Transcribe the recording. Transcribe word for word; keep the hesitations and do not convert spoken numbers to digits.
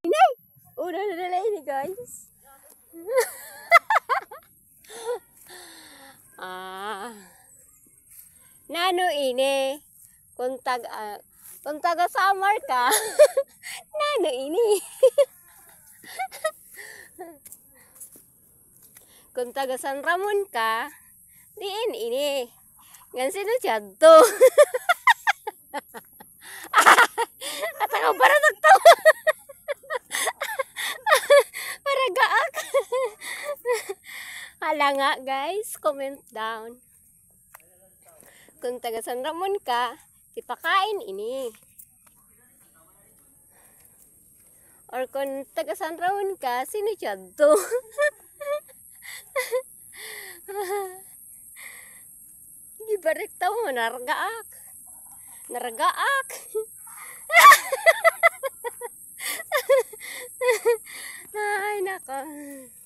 Ini, udah udah ini guys. ah, nano ini, kung taga, uh, kung taga Samar ka, nano ini. Kung taga San Ramon ka, diin ini. Ngan sino dito? At ako para nagtawa. Para gaak. Hala nga guys, comment down. Kung taga San Ramon ka, tipakain ini. Or kung taga San Ramon ka, sino dito? Gibarik tao mo, naragaak. Naragaak. Ay, nako.